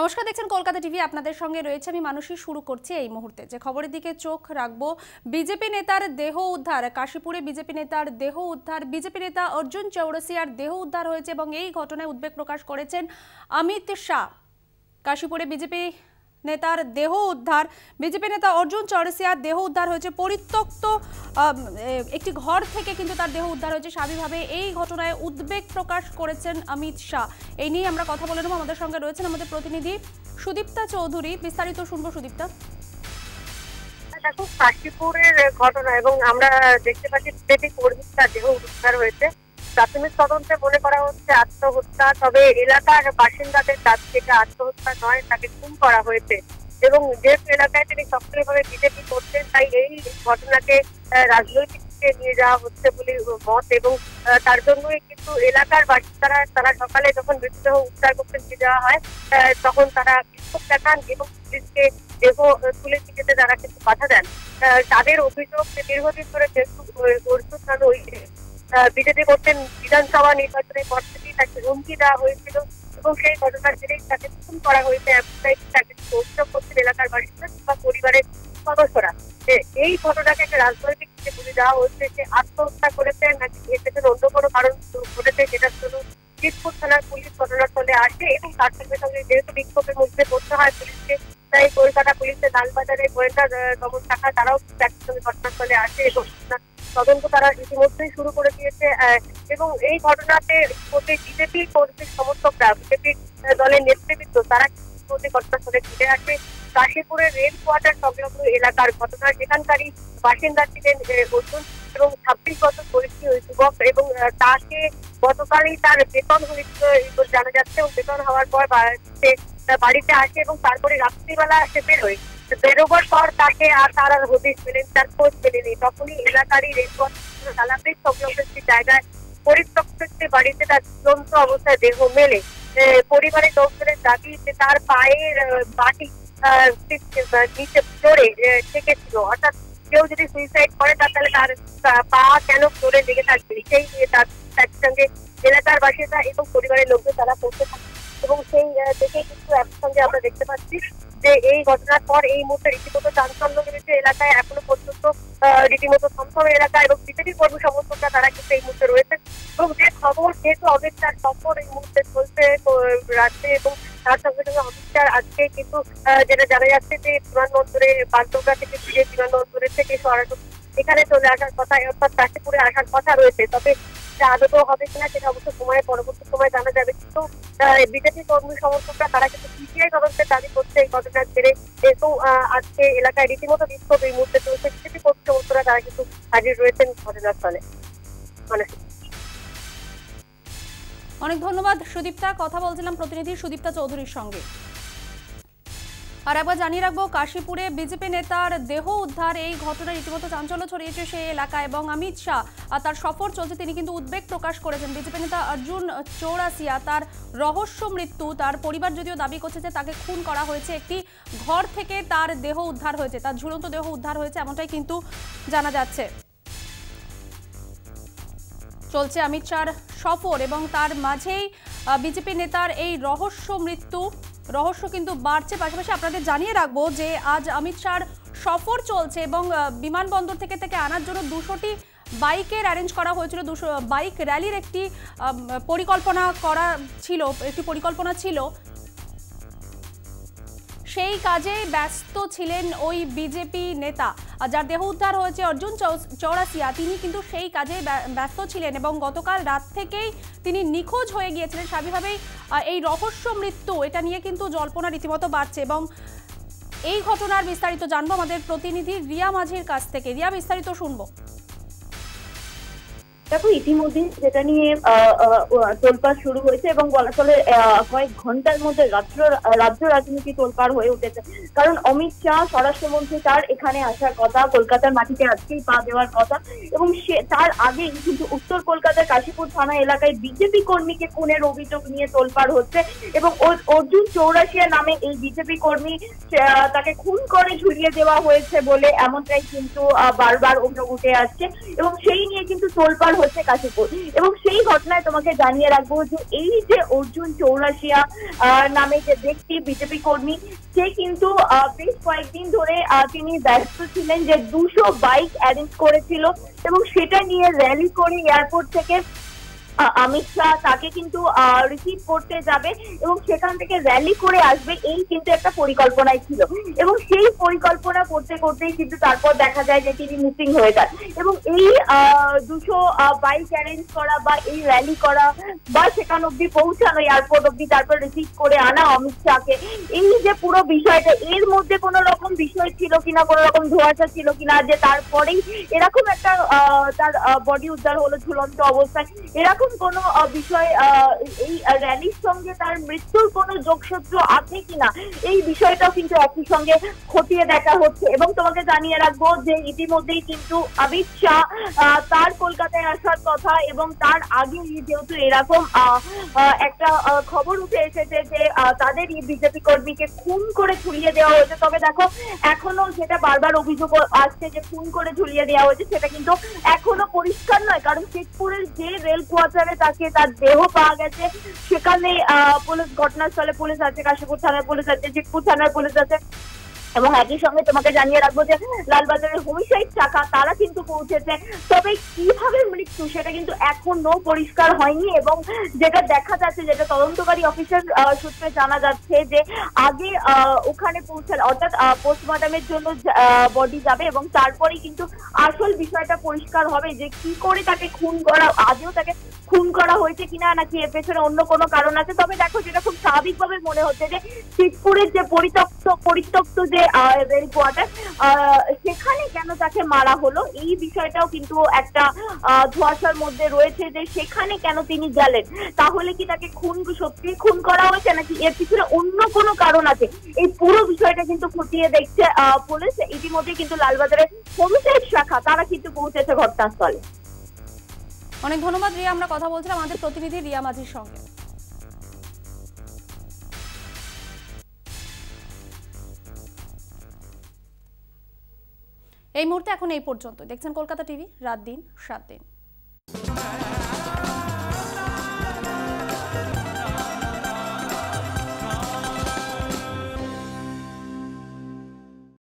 নমস্কার, দেখছেন কলকাতা টিভি। আপনাদের সঙ্গে রয়েছে আমি মানসী। শুরু করছি এই মুহূর্তে যে খবরের দিকে চোখ রাখবো। বিজেপি নেতার দেহ উদ্ধার, কাশীপুরে বিজেপি নেতার দেহ উদ্ধার। বিজেপি নেতা অর্জুন চৌরাসিয়ার দেহ উদ্ধার হয়েছে এবং এই ঘটনায় উদ্বেগ প্রকাশ করেছেন অমিত শাহ। কাশীপুরে বিজেপি নেতার দেহ উদ্ধার, বিজেপি নেতা অর্জুন চৌরাসিয়ার দেহ উদ্ধার হয়েছে পরিত্যক্ত একটি ঘর থেকে, কিন্তু তার দেহ উদ্ধার হয়েছে। স্বাভাবিকভাবে এই ঘটনায় উদ্বেগ প্রকাশ করেছেন অমিত শাহ। এই নিয়ে আমরা কথা বলে নেব। আমাদের সঙ্গে রয়েছেন আমাদের প্রতিনিধি সুদীপ্তা চৌধুরী। বিস্তারিত শুনবো সুদীপ্তা। দেখো, কাশীপুরের ঘটনা এবং আমরা দেখতে পাচ্ছি বিজেপি কর্মীর তার দেহ উদ্ধার হয়েছে। প্রাথমিক তদন্তে মনে করা হচ্ছে আত্মহত্যা, তবে এলাকার বাসিন্দাদের দাবি এটা আত্মহত্যা নয়, তাকে খুন করা হয়েছে। এবং যেহেতু এলাকায় তিনি সক্রিয়ভাবে বিজেপি করতেন, তাই এই ঘটনাকে রাজনৈতিক নিয়ে যাওয়া হচ্ছে বলে মত। এবং তার জন্যই কিন্তু এলাকার বাসিন্দারা তারা সকালে যখন মৃতদেহ উদ্ধার করতে নিয়ে যাওয়া হয় তখন তারা বিক্ষোভ দেখান এবং পুলিশকে দেহ তুলে নিয়ে যেতে তারা কিন্তু বাধা দেন। তাদের অভিযোগ যে দীর্ঘদিন ধরে যেহেতু অর্জুন নানু বিজেপি করতেন, বিধানসভা নির্বাচনের পর থেকেই তাকে হুমকি দেওয়া হয়েছিল এবং সেই ঘটনার জেরেই তাকে খুন করা হয়েছে। এমনটাই তাকে অভিযোগ করছেন এলাকার বাসিন্দা বা পরিবারের সদস্যরা। এই ঘটনাকে একটা রাজনৈতিক বলে দেওয়া হচ্ছে যে আত্মহত্যা করেছে নাকি এর পেছনে অন্য কোনো কারণ ঘটেছে, যেটার জন্য জিতপুর থানার পুলিশ ঘটনাস্থলে আসে এবং তার সঙ্গে সঙ্গে যেহেতু বিক্ষোভের মধ্যে পড়তে হয় পুলিশকে, তাই কলকাতা পুলিশের লালবাজারের গোয়েন্দা দমন শাখা তারাও একই সঙ্গে ঘটনাস্থলে আসে এবং তদন্ত তারা ইতিমধ্যেই শুরু করে দিয়েছে। এবং এই ঘটনাতে বিজেপি কর্মী সমর্থকরা, বিজেপি দলের নেতৃবৃন্দ তারা ঘটনাস্থলে ফিরে আসে। কাশীপুরের রেল কোয়ার্টার সংলগ্ন এলাকার ঘটনা, সেখানকারই বাসিন্দা ছিলেন অর্জুন এবং 26 বছর বয়সী ওই যুবক এবং তাকে গতকালই তার বেতন হয়েছিল জানা যাচ্ছে। এবং বেতন হওয়ার পর বাড়িতে আসে এবং তারপরে রাত্রিবেলা সে বেরোয়। বেরোবার পর তাকে তার হদিশ পেলেন, তার খোঁজ পেলেনি। তখনই এলাকারই রেল কোয়ার্টার তালাপের সংলগ্ন একটি জায়গায় পরিত্যক্ত একটি বাড়িতে তার ঝুলন্ত অবস্থায় দেহ মেলে। পরিবারের লোকজনের দাবি যে তার পায়ের বাটি নিচে ফ্লোরে ঠেকেছিল, অর্থাৎ কেউ যদি সুইসাইড করে তাহলে তার পা কেন ফ্লোরে লেগে থাকবে, সেই তার সঙ্গে এলাকার বাসিন্দা এবং পরিবারের লোকজন তারা করতে থাকে। এবং সেই দেখে কিন্তু একসঙ্গে আমরা দেখতে পাচ্ছি যে এই ঘটনার পর এই মুহূর্তে রীতিমতো চাঞ্চল্য নেমেছে এলাকায়। এখনো পর্যন্ত রীতিমতো থমথমে এলাকা এবং বিজেপি কর্মী সমর্থকরা তারা কিন্তু এই মুহূর্তে রয়েছে। এবং যে খবর, যেহেতু অমিত শাহর সফর এই মুহূর্তে চলছে রাজ্যে এবং তার সঙ্গে সঙ্গে অমিত শাহ আজকে কিন্তু যেটা জানা যাচ্ছে যে বিমানবন্দরে বাগডোগরা থেকে ফিরে বিমানবন্দরের থেকে সরাসরি এখানে চলে আসার কথা, অর্থাৎ কাশীপুরে আসার কথা রয়েছে। তবে আদত হবে কিনা সেটা অবশ্য পরবর্তী সময় জানা যাবে। কিন্তু বিজেপি কর্মী সমর্থকরা তারা কিন্তু সিবিআই তদন্তের দাবি করছে এই ঘটনার জেরে। এবং আজকে এলাকায় রীতিমতো বিক্ষোভ এই মুহূর্তে চলছে। বিজেপি কর্মী সমর্থকরা তারা কিন্তু হাজির রয়েছেন ঘটনাস্থলে। অনেক ধন্যবাদ সুদীপ্তা। কথা বলছিলাম প্রতিনিধি সুদীপ্তা চৌধুরীর সঙ্গে। আর একবার জানিয়ে রাখবো, কাশীপুরে বিজেপি নেতার দেহ উদ্ধার, এই ঘটনা রীতিমতো চাঞ্চল্য ছড়িয়েছে সেই এলাকায় এবং অমিত শাহ তার সফর চলছে, তিনি কিন্তু উদ্বেগ প্রকাশ করেছেন। বিজেপি নেতা অর্জুন চৌরাসিয়া তার রহস্য মৃত্যু, তার পরিবার যদিও দাবি করছে যে তাকে খুন করা হয়েছে, একটি ঘর থেকে তার দেহ উদ্ধার হয়েছে, তার ঝুলন্ত দেহ উদ্ধার হয়েছে, এমনটাই কিন্তু জানা যাচ্ছে। চলছে অমিত শাহর সফর এবং তার মাঝেই বিজেপি নেতার এই রহস্য মৃত্যু, রহস্য কিন্তু বাড়ছে। পাশাপাশি আপনাদের জানিয়ে রাখবো যে আজ অমিত শাহর সফর চলছে এবং বিমানবন্দর থেকে আনার জন্য 200টি বাইকের অ্যারেঞ্জ করা হয়েছিল। 200 বাইক র্যালির একটি পরিকল্পনা ছিল। সেই কাজে ব্যস্ত ছিলেন ওই বিজেপি নেতা যার দেহ উদ্ধার হয়েছে অর্জুন চৌরাসিয়া, তিনি কিন্তু সেই কাজে ব্যস্ত ছিলেন এবং গতকাল রাত থেকেই তিনি নিখোঁজ হয়ে গিয়েছিলেন। স্বাভাবিকভাবেই এই রহস্য মৃত্যু, এটা নিয়ে কিন্তু জল্পনা রীতিমতো বাড়ছে এবং এই ঘটনার বিস্তারিত জানবো আমাদের প্রতিনিধি রিয়া মাঝির কাছ থেকে। রিয়া, বিস্তারিত শুনবো। দেখো, ইতিমধ্যে যেটা নিয়ে তোলপাড় শুরু হয়েছে এবং বলা চলে কয়েক ঘন্টার মধ্যে রাজ্য রাজনীতি তোলপাড় হয়ে উঠেছে। কারণ অমিত শাহ স্বরাষ্ট্রমন্ত্রী তার এখানে আসার কথা, কলকাতার মাটিতে আজকেই পা দেওয়ার কথা এবং তার আগেই কিন্তু উত্তর কলকাতার কাশীপুর থানা এলাকায় বিজেপি কর্মীকে খুনের অভিযোগ নিয়ে তোলপাড় হচ্ছে এবং অর্জুন চৌরাসিয়া নামে এই বিজেপি কর্মী তাকে খুন করে ঝুলিয়ে দেওয়া হয়েছে বলে এমনটাই কিন্তু বারবার অভিযোগ উঠে আসছে এবং সেই নিয়ে কিন্তু তোলপাড় হচ্ছে কাশীপুর। এবং সেই ঘটনায় তোমাকে জানিয়ে রাখবো যে এই যে অর্জুন চৌরাশিয়া নামে যে ব্যক্তি বিজেপি কর্মী, সে কিন্তু বেশ কয়েকদিন ধরে তিনি ব্যস্ত ছিলেন যে 200 বাইক অ্যারেঞ্জ করেছিল এবং সেটা নিয়ে র্যালি করে এয়ারপোর্ট থেকে অমিত শাহ তাকে কিন্তু রিসিভ করতে যাবে এবং সেখান থেকে র্যালি করে আসবে, এই কিন্তু একটা পরিকল্পনায় ছিল। এবং সেই পরিকল্পনা করতে করতেই কিন্তু তারপর দেখা যায় যে তিনি মিসিং হয়ে যান। এবং এই 200 বাইক অ্যারেঞ্জ করা বা এই র্যালি করা বা সেখান অব্দি পৌঁছানো, এয়ারপোর্ট অব্দি তারপর রিসিভ করে আনা অমিত শাহকে, এই যে পুরো বিষয়টা, এর মধ্যে কোনো রকম বিষয় ছিল কিনা, কোনো রকম ধোঁয়াশা ছিল কিনা যে তারপরেই এরকম একটা তার বডি উদ্ধার হলো ঝুলন্ত অবস্থায়, এরকম কোন বিষয় এই র্যালির সঙ্গে তার মৃত্যুর কোনো যোগসূত্র আছে কিনা, এই বিষয়টাও কিন্তু একই সঙ্গে খতিয়ে দেখা হচ্ছে। এবং তোমাকে জানিয়ে রাখবো যে ইতিমধ্যেই কিন্তু অমিত শাহ তার কলকাতায় আসার কথা এবং তার আগে যেহেতু এরকম একটা খবর উঠে এসেছে যে তাদের এই বিজেপি কর্মীকে খুন করে ঝুলিয়ে দেওয়া হয়েছে। তবে দেখো এখনো যেটা বারবার অভিযোগ আসছে যে খুন করে ঝুলিয়ে দেওয়া হয়েছে, সেটা কিন্তু এখনো পরিষ্কার নয়। কারণ শেখপুরের যে রেল কোয়ার্টারে তাকে তার দেহ পাওয়া গেছে, সেখানে পুলিশ, ঘটনাস্থলে পুলিশ আছে, কাশীপুর থানার পুলিশ আছে, জিতপুর থানার পুলিশ আছে। এবং একই সঙ্গে তোমাকে জানিয়ে রাখবো যে লালবাজারের হোমিসাইড শাখা তারা কিন্তু পৌঁছেছে। তবে কিভাবে মৃত্যু সেটা কিন্তু এখনো পরিষ্কার হয়নি। এবং যেটা দেখা যাচ্ছে, যেটা তদন্তকারী অফিসার সূত্রে জানা যাচ্ছে যে আগে ওখানে পৌঁছালে, অর্থাৎ পোস্টমর্টমের জন্য বডি যাবে এবং তারপরেই কিন্তু আসল বিষয়টা পরিষ্কার হবে যে কি করে তাকে খুন করা, আজও তাকে খুন করা হয়েছে কিনা, নাকি এর পেছনে অন্য কোনো কারণ আছে। তবে দেখো যেটা খুব স্বাভাবিকভাবে মনে হচ্ছে যে শিবপুরের যে পরিত্যক্ত যে রেল কোয়ার্টার, সেখানে কেন তাকে মারা হলো, এই বিষয়টাও কিন্তু একটা ধোঁয়াশার মধ্যে রয়েছে যে সেখানে কেন তিনি গেলেন। তাহলে কি তাকে সত্যি খুন করা হয়েছে নাকি এর পিছনে অন্য কোনো কারণ আছে, এই পুরো বিষয়টা কিন্তু খতিয়ে দেখছে পুলিশ। ইতিমধ্যে কিন্তু লালবাজারের হোমিসাইড শাখা তারা কিন্তু পৌঁছেছে ঘটনাস্থলে। অনেক ধন্যবাদ রিয়া, আমরা কথা বলছিলাম আমাদের প্রতিনিধি রিয়া মাঝির সঙ্গে। এই মুহূর্তে এখন এই পর্যন্ত। দেখছেন কলকাতা টিভি, রাত দিন 7 দিন।